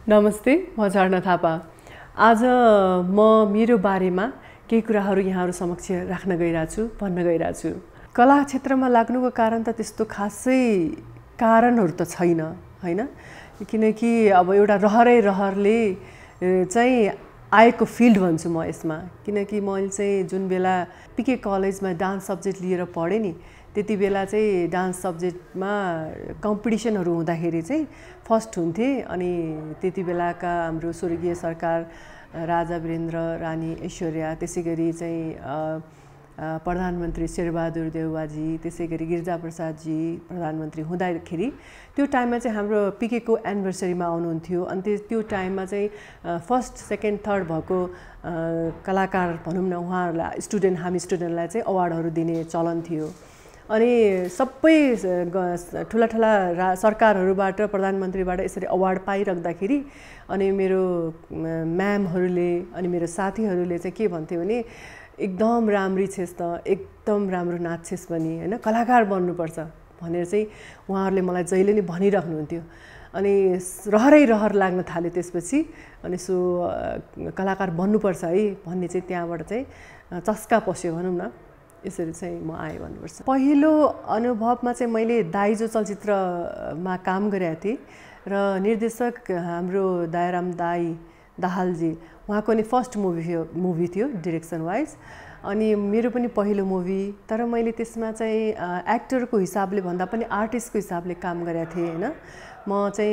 नमस्ते, म झर्ना थापा। आज म मेरो बारेमा केही कुराहरू यहाँहरू समक्ष राख्न गइरहेको छु, भन्न गइरहेको छु। कला क्षेत्रमा लाग्नुको कारण त त्यस्तो खासै कारणहरू त छैन, हैन? किनकि अब एउटा रहरले चाहिँ आएको फिल्ड भन्छु म यसमा। किनकि मैले चाहिँ जुन बेला पिके कलेजमा डान्स सब्जेक्ट लिएर पढेँ नि, त्यति बेला चाहिँ डान्स सब्जेक्टमा कम्पिटिसनहरू हुँदाखेरि चाहिँ फर्स्ट हुन्थे। अनि त्यति बेलाका हाम्रो स्वर्गीय सरकार राजा वीरेन्द्र, रानी ऐश्वर्या, त्यसै गरी चाहिँ प्रधानमन्त्री शेरबहादुर देउवाजी, त्यसै गरी गिरिजाप्रसादजी प्रधानमन्त्री हुँदाखेरि त्यो टाइममा चाहिँ हाम्रो पिकेको एनिभर्सरीमा आउनुहुन्थ्यो। अनि त्यो टाइममा चाहिँ फर्स्ट, सेकेन्ड, थर्ड भएको कलाकार भनौँ न, उहाँहरूलाई हामी स्टुडेन्टलाई चाहिँ अवार्डहरू दिने चलन थियो। अनि सबै ठुला सरकारहरूबाट, प्रधानमन्त्रीबाट यसरी अवार्ड पाइराख्दाखेरि अनि मेरो म्यामहरूले अनि मेरो साथीहरूले चाहिँ के भन्थ्यो भने, एकदम राम्री छेस् त, एकदम राम्रो नाच्छेस् पनि, हैन, कलाकार बन्नुपर्छ भनेर चाहिँ उहाँहरूले मलाई जहिले नै भनिराख्नुहुन्थ्यो। अनि रहर लाग्न थाल्यो त्यसपछि। अनि सो कलाकार बन्नुपर्छ है भन्ने चाहिँ त्यहाँबाट चाहिँ चस्का पस्यो भनौँ न। यसरी चाहिँ म आएँ भन्नुपर्छ। पहिलो अनुभवमा चाहिँ मैले दाइजो चलचित्रमा काम गरेको थिएँ र निर्देशक हाम्रो दयाराम दाहालजी, उहाँको नि फर्स्ट मुभी थियो डिरेक्सन वाइज। अनि मेरो पनि पहिलो मुभी, तर मैले त्यसमा चाहिँ एक्टरको हिसाबले भन्दा पनि आर्टिस्टको हिसाबले काम गरेको थिएँ, हैन। म चाहिँ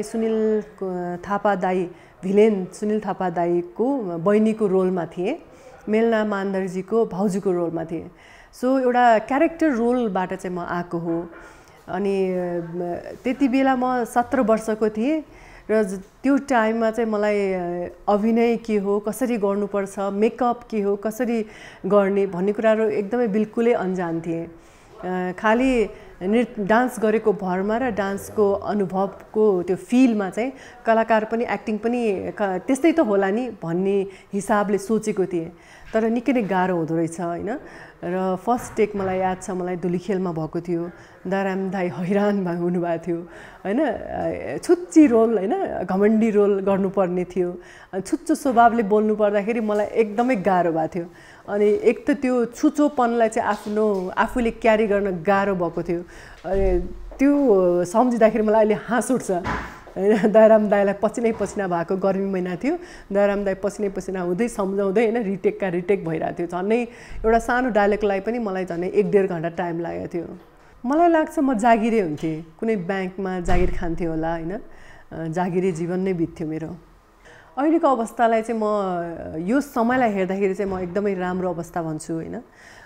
भिलेन सुनिल थापा दाईको बहिनीको रोलमा थिएँ, मेलना मान्दरजीको भाउजूको रोलमा थिएँ। सो एउटा क्यारेक्टर रोलबाट चाहिँ म आएको हो। अनि त्यति बेला म 17 वर्षको थिएँ र त्यो टाइममा चाहिँ मलाई अभिनय के हो, कसरी गर्नुपर्छ, मेकअप के हो, कसरी गर्ने भन्ने कुराहरू एकदमै बिल्कुलै अन्जान थिएँ। खालि डान्स गरेको भरमा र डान्सको अनुभवको त्यो फिलमा चाहिँ कलाकार पनि, एक्टिङ पनि त्यस्तै त होला नि भन्ने हिसाबले सोचेको थिएँ। तर निकै नै गाह्रो हुँदो रहेछ, हैन। र फर्स्ट टेक मलाई याद छ, मलाई धुलीखेलमा भएको थियो। दयाराम दाई हैरान हुनुभएको थियो, हैन। छुच्ची रोल, हैन, घमण्डी रोल गर्नुपर्ने थियो। अनि छुच्चो स्वभावले बोल्नु पर्दाखेरि मलाई एकदमै गाह्रो भएको थियो। अनि एक त त्यो छुचोपनलाई चाहिँ आफूले क्यारी गर्न गाह्रो भएको थियो। त्यो सम्झिँदाखेरि मलाई अहिले हाँस उठ्छ, हैन। दयाराम दाईलाई पसिना भएको गर्मी महिना थियो। दयाराम दाई पसिना हुँदै सम्झाउँदै, हैन, रिटेक भइरहेको थियो। झन्डै एउटा सानो डायलगलाई पनि मलाई झन्डै 1-1.5 घन्टा टाइम लागेको थियो। मलाई लाग्छ म जागिरे हुन्थेँ, कुनै ब्याङ्कमा जागिर खान्थेँ होला, हैन। जागिरे जीवन नै बित्थ्यो मेरो। अहिलेको अवस्थालाई चाहिँ म यो समयलाई हेर्दाखेरि चाहिँ म एकदमै राम्रो अवस्था भन्छु, हैन।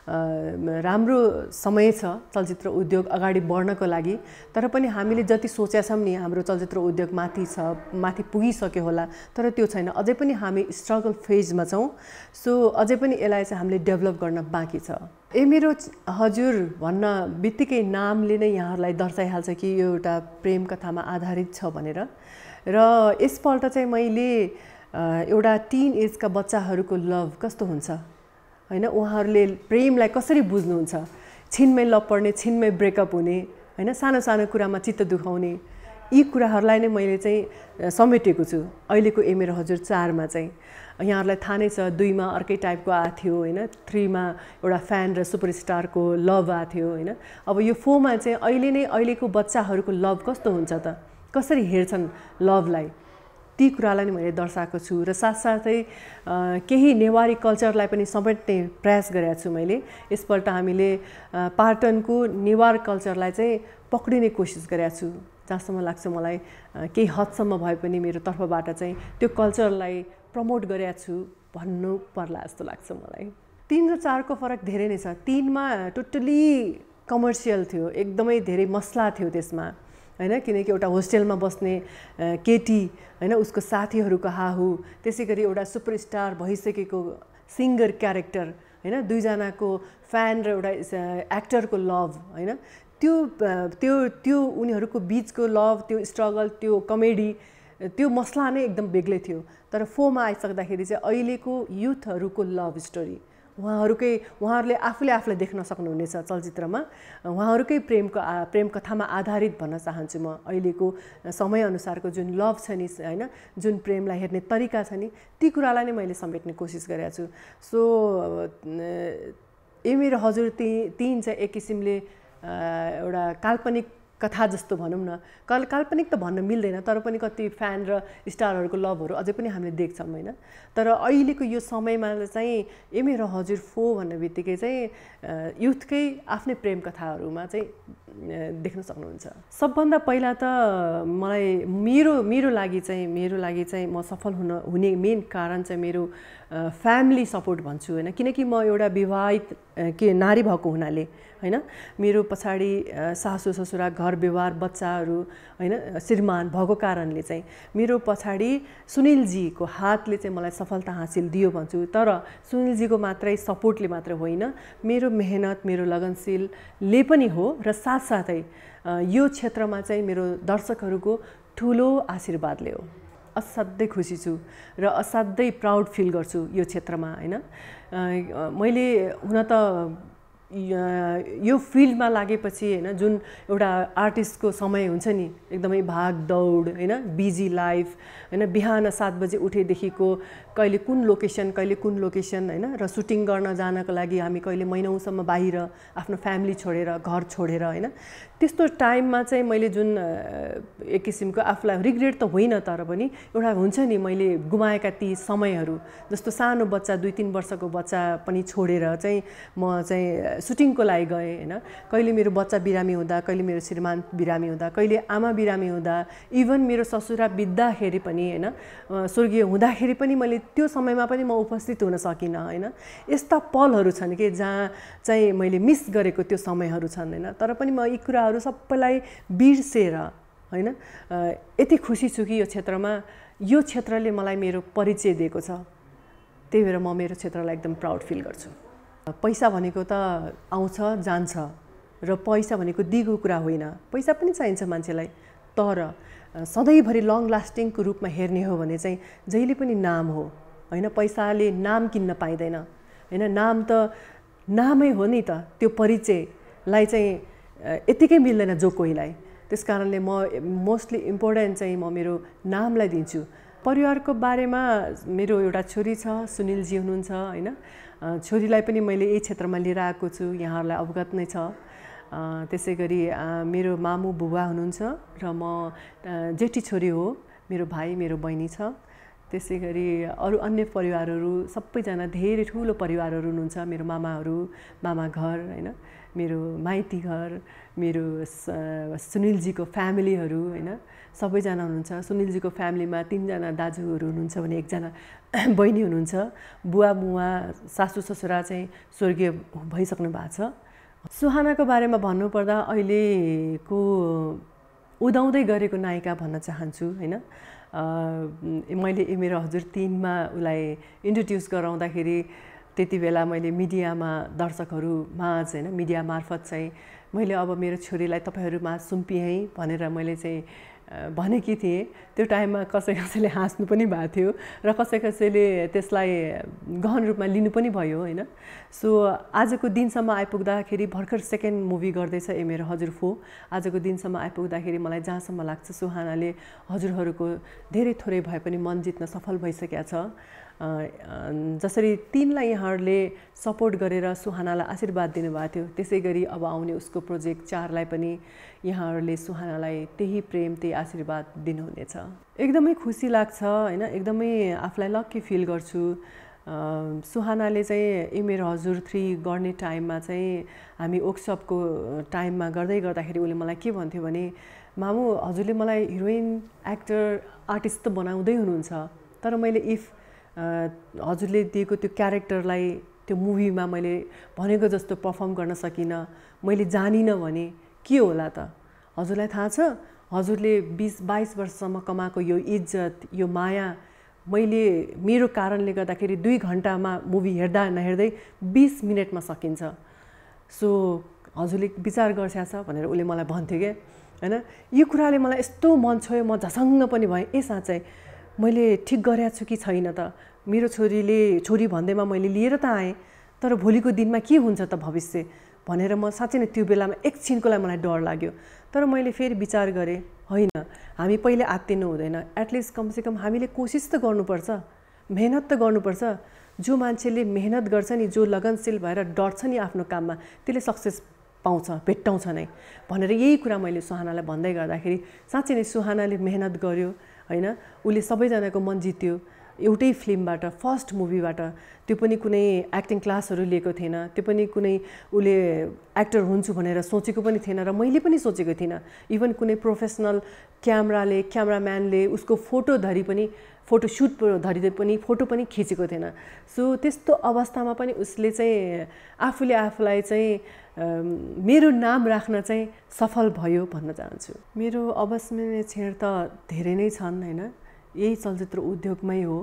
राम्रो समय छ चलचित्र उद्योग अगाडि बढ्नको लागि। तर पनि हामीले जति सोचेका छौँ नि, हाम्रो चलचित्र उद्योग माथि पुगिसक्यो होला, तर त्यो छैन। अझै पनि हामी स्ट्रगल फेजमा छौँ। सो अझै पनि यसलाई चाहिँ हामीले डेभलप गर्न बाँकी छ। मेरो हजुर भन्न बित्तिकै नामले नै यहाँहरूलाई दर्शाइहाल्छ कि यो एउटा प्रेम कथामा आधारित छ भनेर। र यसपल्ट चाहिँ मैले एउटा टिन एजका बच्चाहरूको लभ कस्तो हुन्छ, हैन, उहाँहरूले प्रेमलाई कसरी बुझ्नुहुन्छ, छिनमै लभ पर्ने, छिनमै ब्रेकअप हुने, हैन, सानो कुरामा चित्त दुखाउने, यी कुराहरूलाई नै मैले चाहिँ समेटेको छु अहिलेको मेरो हजुर 4 मा चाहिँ। यहाँहरूलाई थाहा नै छ, 2 मा अर्कै टाइपको आएको थियो, हैन। 3 मा एउटा फ्यान र सुपरस्टारको लभ आएको थियो, हैन। अब यो 4 मा चाहिँ अहिलेको बच्चाहरूको लभ कस्तो हुन्छ त, कसरी हेर्छन् लभलाई, ती कुरालाई नै मैले दर्शाएको छु। र साथसाथै केही नेवारी कल्चरलाई पनि समेट्ने प्रयास गरेको छु मैले। यसपल्ट हामीले पाटनको नेवार कल्चरलाई चाहिँ पक्रिने कोसिस गरेको छु। जहाँसम्म लाग्छ मलाई केही हदसम्म भए पनि मेरो तर्फबाट चाहिँ त्यो कल्चरलाई प्रमोट गरेको छु भन्नु पर्ला जस्तो लाग्छ मलाई। 3 र 4 को फरक धेरै नै छ। 3 मा टोटली कमर्सियल थियो, एकदमै धेरै मसला थियो त्यसमा, हैन। किनकि एउटा होस्टेलमा बस्ने केटी, हैन, उसको साथीहरूको हाहु, त्यसै गरी एउटा सुपरस्टार भइसकेको सिङ्गर क्यारेक्टर, हैन, 2 जनाको फ्यान र एउटा एक्टरको लभ, हैन। त्यो उनीहरूको बिचको लभ, त्यो स्ट्रगल, त्यो कमेडी, त्यो मसला नै एकदम बेग्लै थियो। तर 4 मा आइसक्दाखेरि चाहिँ अहिलेको युथहरूको लभ स्टोरी उहाँहरूले आफूले आफूलाई देख्न सक्नुहुनेछ चलचित्रमा उहाँहरूकै प्रेम कथामा आधारित भन्न चाहन्छु म। अहिलेको समयअनुसारको जुन लभ छ नि हैन, जुन प्रेमलाई हेर्ने तरिका छ नि, ती कुरालाई नै मैले समेट्ने कोसिस गरेको छु। सो ए मेरो हजुर तीन चाहिँ एक किसिमले एउटा काल्पनिक कथा जस्तो भनौँ न, काल्पनिक त भन्न मिल्दैन, तर पनि कति फ्यान र स्टारहरूको लभहरू अझै पनि हामीले देख्छौँ होइन। तर अहिलेको यो समयमा चाहिँ ए मेरो हजुर 4 भन्ने बित्तिकै चाहिँ युथकै आफ्नै प्रेम कथाहरूमा चाहिँ देख्न सक्नुहुन्छ। सबभन्दा पहिला त मलाई मेरो लागि चाहिँ म सफल हुने मेन कारण चाहिँ मेरो फ्यामिली सपोर्ट भन्छु होइन। किनकि म एउटा विवाहित नारी भएको हुनाले हैन, मेरो पछाडि सासू ससुरा घर व्यवहार बच्चाहरू हैन श्रीमान भएको कारणले चाहिँ मेरो पछाडि सुनिलजीको हातले चाहिँ मलाई सफलता हासिल दियो भन्छु। तर सुनिलजीको मात्रै सपोर्टले मात्र होइन, मेरो मेहनत मेरो लगनशीलले पनि हो र साथसाथै यो क्षेत्रमा चाहिँ मेरो दर्शकहरूको ठुलो आशीर्वादले हो। असाध्यै खुसी छु र असाध्यै प्राउड फिल गर्छु यो क्षेत्रमा हैन। मैले हुन त यो फिल्डमा लागेपछि हैन, जुन एउटा आर्टिस्टको समय हुन्छ नि, एकदमै भाग दौड हैन, बिजी लाइफ हैन, बिहान 7 बजे उठेदेखिको कहिले कुन लोकेसन हैन, र सुटिङ गर्न जानको लागि हामी कहिले महिनौसम्म बाहिर आफ्नो फ्यामिली छोडेर घर छोडेर हैन, त्यस्तो टाइममा चाहिँ मैले जुन एक किसिमको आफूलाई रिग्रेट त होइन, तर पनि एउटा हुन्छ नि मैले गुमाएका ती समयहरू, जस्तो सानो बच्चा 2-3 वर्षको बच्चा पनि छोडेर चाहिँ म चाहिँ सुटिङको लागि गएँ हैन। कहिले मेरो बच्चा बिरामी हुँदा, कहिले मेरो श्रीमान बिरामी हुँदा, कहिले आमा बिरामी हुँदा, इभन मेरो ससुरा बित्दाखेरि पनि हैन, स्वर्गीय हुँदाखेरि पनि मैले त्यो समयमा पनि म उपस्थित हुन सकिनँ हैन। यस्ता पलहरू छन् कि जहाँ चाहिँ मैले मिस गरेको त्यो समयहरू छन् हैन। तर पनि म यी कुराहरू सबैलाई बिर्सेर हैन यति खुसी छु कि यो क्षेत्रले मलाई मेरो परिचय दिएको छ। त्यही भएर म मेरो क्षेत्रलाई एकदम प्राउड फिल गर्छु। पैसा भनेको त आउँछ जान्छ र पैसा भनेको दिगो कुरा होइन, पैसा पनि चाहिन्छ मान्छेलाई, तर सधैँभरि लङ लास्टिङको रूपमा हेर्ने हो भने चाहिँ जहिले पनि नाम हो हैन। पैसाले नाम किन्न पाइँदैन हैन, नाम त नामै हो नि त, त्यो परिचयलाई चाहिँ यतिकै मिल्दैन जो कोहीलाई। त्यसकारणले म मोस्टली इम्पोर्टेन्ट चाहिँ म मेरो नामलाई दिन्छु। परिवारको बारेमा मेरो एउटा छोरी छ, सुनिलजी हुनुहुन्छ हैन। छोरीलाई पनि मैले यही क्षेत्रमा लिएर आएको छु, यहाँहरूलाई अवगत नै छ। त्यसै गरी मेरो मामु बुबा हुनुहुन्छ र म जेठी छोरी हो, मेरो भाइ मेरो बहिनी छ। त्यसै गरी अरू अन्य परिवारहरू सबैजना धेरै ठुलो परिवारहरू हुनुहुन्छ। मेरो मामा घर हैन, मेरो माइती घर, मेरो सुनिलजीको फ्यामिलीहरू हैन, सबैजना हुनुहुन्छ। सुनिलजीको फ्यामिलीमा 3 जना दाजुहरू हुनुहुन्छ भने 1 जना बहिनी हुनुहुन्छ। बुवा मुवा सासू ससुरा चाहिँ स्वर्गीय भइसक्नु भएको छ। सुहानाको बारेमा भन्नुपर्दा अहिलेको उदाउँदै गरेको नायिका भन्न चाहन्छु हैन। मैले ए मेरो हजुर 3 मा उलाई इन्ट्रोड्युस गराउँदाखेरि त्यति बेला मैले मिडियामा दर्शकहरूमाझ हैन, मिडिया मार्फत चाहिँ मैले अब मेरो छोरीलाई तपाईहरुमा सुम्पिएँ भनेर मैले चाहिँ भनेकी थिएँ। त्यो टाइममा कसैले हाँस्नु पनि भएको थियो र कसैले त्यसलाई गहन रूपमा लिनु पनि भयो हैन। सो आजको दिनसम्म आइपुग्दाखेरि भर्खर सेकेन्ड मुभी गर्दैछ ए मेरो हजुर 4। आजको दिनसम्म आइपुग्दाखेरि मलाई जहाँसम्म लाग्छ सुहानाले हजुरहरूको धेरै थोरै भए पनि मन जित्न सफल भइसकेको छ। जसरी 3 लाई यहाँहरूले सपोर्ट गरेर सुहानालाई आशीर्वाद दिनुभएको थियो, त्यसै गरी अब आउने उसको प्रोजेक्ट 4 लाई पनि यहाँहरूले सुहानालाई त्यही प्रेम त्यही आशीर्वाद दिनुहुनेछ। एकदमै खुसी लाग्छ हैन, एकदमै आफूलाई लक्की फिल गर्छु। सुहानाले चाहिँ ए मेरो हजुर 3 गर्ने टाइममा चाहिँ हामी वर्कसपको टाइममा गर्दाखेरि उले मलाई के भन्थ्यो भने, मामु हजुरले मलाई हिरोइन एक्टर आर्टिस्ट त बनाउँदै हुनुहुन्छ, तर मैले हजुरले दिएको त्यो क्यारेक्टरलाई त्यो मुभीमा मैले भनेको जस्तो परफर्म गर्न सकिनँ, मैले जानिनँ भने के होला त? हजुरलाई थाहा छ हजुरले 20-22 वर्षसम्म कमाएको यो इज्जत यो माया मैले मेरो कारणले गर्दाखेरि 2 घण्टामा मुभी हेर्दा नहेर्दै 20 मिनेटमा सकिन्छ। सो हजुरले विचार गर्छस् भनेर उले मलाई भन्थ्यो के हैन। यो कुराले मलाई यस्तो मन छोयो, म झसङ्ग पनि भएँ। ए साँच्चै मैले ठीक गरेको छु कि छैन त? मेरो छोरी भन्दैमा मैले लिएर त आएँ, तर भोलिको दिनमा के हुन्छ त भविष्य भनेर म साँच्चै नै त्यो बेलामा एकछिनको लागि मलाई डर लाग्यो। तर मैले फेरि विचार गरेँ, होइन, हामी पहिले आत्तिनु हुँदैन, एटलिस्ट कमसेकम हामीले कोसिस त गर्नुपर्छ, मेहनत त गर्नुपर्छ। जो मान्छेले मेहनत गर्छ नि, जो लगनशील भएर डट्छ नि आफ्नो काममा, त्यसले सक्सेस पाउँछ, भेट्टाउँछ नै भनेर यही कुरा मैले सुहानालाई भन्दै गर्दाखेरि साँच्चै नै सुहानाले मेहनत गर्यो होइन। उसले सबैजनाको मन जित्यो एउटै फिल्मबाट, फर्स्ट मुभीबाट। त्यो पनि कुनै एक्टिङ क्लासहरू लिएको थिएन, त्यो पनि कुनै उसले एक्टर हुन्छु भनेर सोचेको पनि थिएन र मैले पनि सोचेको थिइनँ। इभन कुनै प्रोफेसनल क्यामराम्यानले उसको फोटोसुट धरि पनि फोटो पनि खिचेको थिएन। सो त्यस्तो अवस्थामा पनि उसले चाहिँ आफूले आफूलाई चाहिँ मेरो नाम राख्न चाहिँ सफल भयो भन्न चाहन्छु। मेरो अविस्मरणीय क्षण त धेरै नै छन् होइन। यही चलचित्र उद्योगमै हो,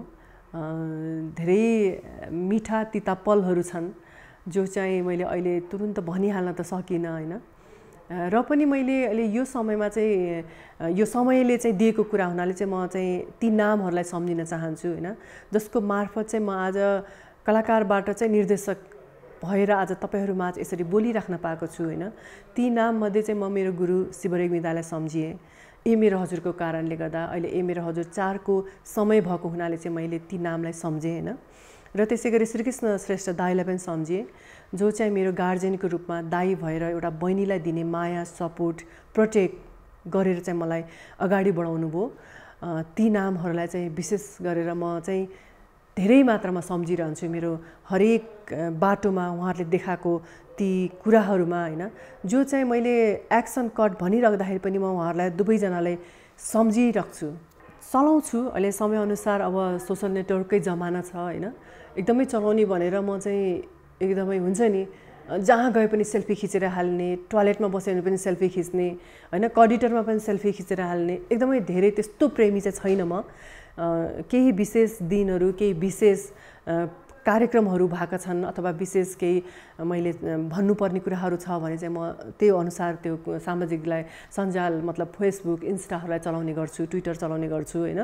धेरै मिठा तिता पलहरू छन् जो चाहिँ मैले अहिले तुरुन्त भनिहाल्न त सकिनँ होइन। र पनि मैले अहिले यो समयमा चाहिँ यो समयले चाहिँ दिएको कुरा हुनाले चाहिँ म चाहिँ ती नामहरूलाई सम्झिन चाहन्छु होइन, जसको मार्फत चाहिँ म आज कलाकारबाट चाहिँ निर्देशक भएर आज तपाईँहरूमा आज यसरी बोलिराख्न पाएको छु होइन। ती नाममध्ये चाहिँ म मेरो गुरु शिवरेग्मी दालाई सम्झिएँ। ए मेरो हजुरको कारणले गर्दा अहिले ए मेरो हजुर 4 को समय भएको हुनाले चाहिँ मैले ती नामलाई सम्झेँ होइन। र त्यसै गरी श्रीकृष्ण श्रेष्ठ दाईलाई पनि सम्झिएँ, जो चाहिँ मेरो गार्जेनको रूपमा दाई भएर एउटा बहिनीलाई दिने माया, सपोर्ट, प्रोटेक्ट गरेर चाहिँ मलाई अगाडि बढाउनु भयो। ती नामहरूलाई चाहिँ विशेष गरेर म चाहिँ धेरै मात्रामा सम्झिरहन्छु। मेरो हरेक बाटोमा उहाँहरूले देखाएको ती कुराहरूमा होइन, जो चाहिँ मैले एक्सन कट भनिराख्दाखेरि पनि म उहाँहरूलाई दुवैजनालाई सम्झिराख्छु, चलाउँछु। अहिले समयअनुसार अब सोसल नेटवर्ककै जमाना छ होइन, एकदमै चलाउने भनेर म चाहिँ एकदमै हुन्छ नि, जहाँ गए पनि सेल्फी खिचेर हाल्ने, टोयलेटमा बस्यो भने पनि सेल्फी खिच्ने होइन, कडिटरमा पनि सेल्फी खिचेर हाल्ने, एकदमै धेरै त्यस्तो प्रेमी चाहिँ छैन म। केही विशेष दिनहरू, केही विशेष कार्यक्रमहरू भएका छन् अथवा विशेष केही मैले भन्नुपर्ने कुराहरू छ भने चाहिँ म त्यो अनुसार त्यो सामाजिकलाई सञ्जाल मतलब फेसबुक, इन्स्टाहरूलाई चलाउने गर्छु, ट्विटर चलाउने गर्छु होइन।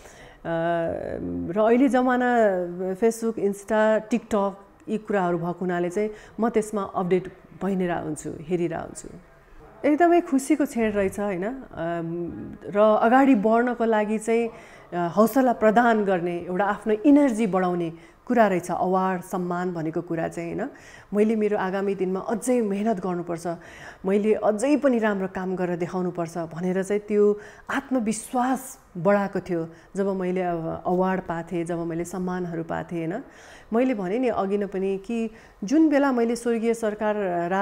र अहिले जमाना फेसबुक, इन्स्टा, टिकटक यी कुराहरू भएको हुनाले चाहिँ म त्यसमा अपडेट भइरहेको हुन्छु, हेरिरहेको हुन्छु। एकदमै खुसीको क्षण रहेछ होइन। र अगाडि बढ्नको लागि चाहिँ हौसला प्रदान गर्ने, एउटा आफ्नो इनर्जी बढाउने कुरा रहेछ अवार्ड, सम्मान भनेको कुरा चाहिँ होइन। मैले मेरो आगामी दिनमा अझै मेहनत गर्नुपर्छ, मैले अझै पनि राम्रो काम गरेर देखाउनुपर्छ भनेर चाहिँ त्यो आत्मविश्वास बढाएको थियो जब मैले अवार्ड पाथेँ, जब मैले सम्मानहरू पाथेँ होइन। मैले भने नि अघि नै पनि कि जुन बेला मैले स्वर्गीय सरकार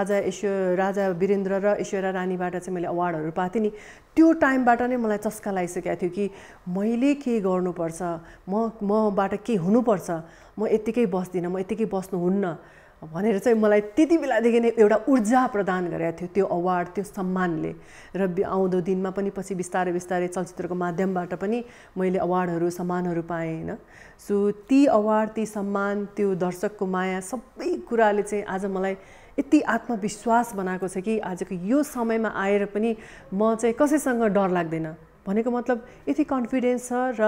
राजा वीरेन्द्र र ऐश्वर्या रानीबाट चाहिँ मैले अवार्डहरू पाथेँ नि, त्यो टाइमबाट नै मलाई चस्का लागिसकेको थियो कि मैले के गर्नुपर्छ, मबाट के हुनुपर्छ, म यत्तिकै बस्दिनँ, म यत्तिकै बस्नुहुन्न भनेर चाहिँ मलाई त्यति बेलादेखि नै एउटा ऊर्जा प्रदान गरेको थियो त्यो अवार्ड, त्यो सम्मानले। र आउँदो दिनमा पनि पछि बिस्तारै बिस्तारै चलचित्रको माध्यमबाट पनि मैले अवार्डहरू, सम्मानहरू पाएँ होइन। सो ती अवार्ड, ती सम्मान, त्यो दर्शकको माया, सबै कुराले चाहिँ आज मलाई यति आत्मविश्वास बनाएको छ कि आजको यो समयमा आएर पनि म चाहिँ कसैसँग डर लाग्दैन। भनेको मतलब यति कन्फिडेन्स छ र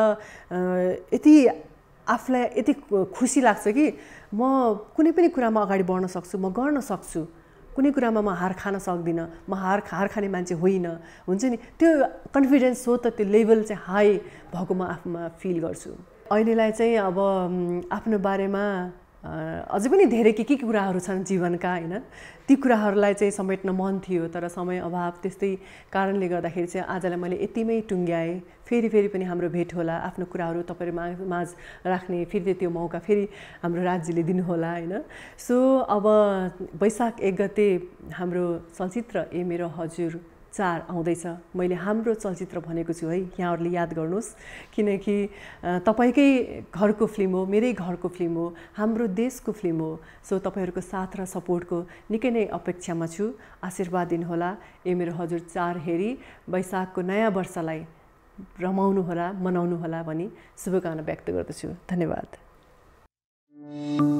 यति आफूलाई यति खुसी लाग्छ कि म कुनै पनि कुरामा अगाडि बढ्न सक्छु, म गर्न सक्छु, कुनै कुरामा म हार खान सक्दिनँ, म हार खाने मान्छे होइन, हुन्छ नि। त्यो कन्फिडेन्स हो त, त्यो लेभल चाहिँ हाई भएको म आफूमा फिल गर्छु। अहिलेलाई चाहिँ अब आफ्नो बारेमा अझै पनि धेरै के कुराहरू छन् जीवनका होइन, ती कुराहरूलाई चाहिँ समेट्न मन थियो तर समय अभाव, त्यस्तै कारणले गर्दाखेरि चाहिँ आजलाई मैले यतिमै टुङ्ग्याएँ। फेरि पनि हाम्रो भेट होला, आफ्नो कुराहरू तपाईँहरू माझ राख्ने फेरि त्यो मौका फेरि हाम्रो राज्यले दिनुहोला होइन। सो अब वैशाख 1 गते हाम्रो चलचित्र ए मेरो हजुर 4 आउँदैछ। मैले हाम्रो चलचित्र भनेको छु है, यहाँहरूले याद गर्नुहोस्, किनकि तपाईँकै घरको फिल्म हो, मेरै घरको फिल्म हो, हाम्रो देशको फिल्म हो। सो तपाईँहरूको साथ र सपोर्टको निकै नै अपेक्षामा छु। आशीर्वाद दिनुहोला। ए मेरो हजुर 4 हेरी वैशाखको नयाँ वर्षलाई रमाउनुहोला, मनाउनुहोला भनी शुभकामना व्यक्त गर्दछु। धन्यवाद।